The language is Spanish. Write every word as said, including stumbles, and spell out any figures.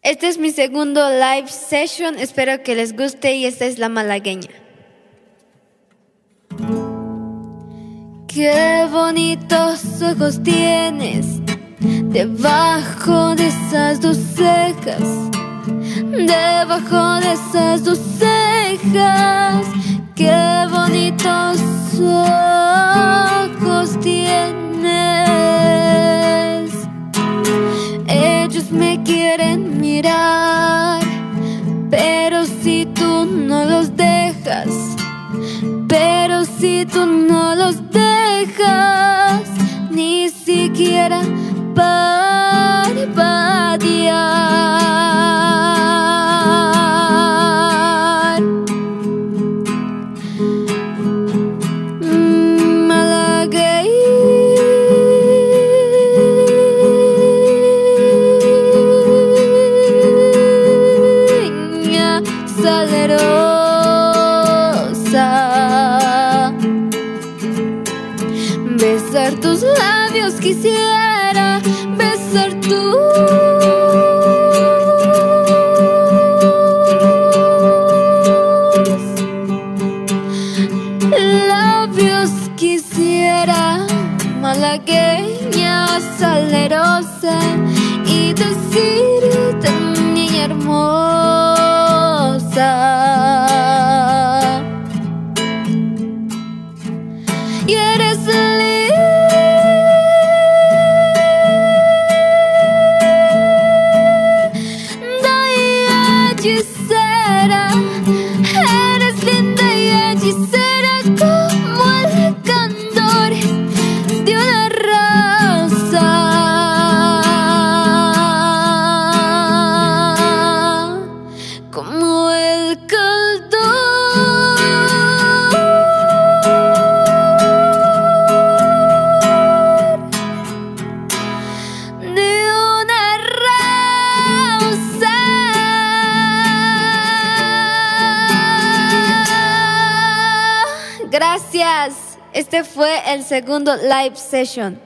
Este es mi segundo live session, espero que les guste y esta es la malagueña. Qué bonitos ojos tienes debajo de esas dos cejas, debajo de esas dos cejas. Qué bonitos ojos tienes. Ellos me quieren mirar, pero si tú no los dejas, pero si tú no los dejas, ni siquiera parpadear. Malagueña salerosa, besar tus labios quisiera, besar tus labios quisiera, malagueña salerosa, y decirte, niña hermosa, y eres hechicera, eres linda y hechicera como el candor de una rosa, como el candor de una rosa. Gracias. Este fue el segundo live session.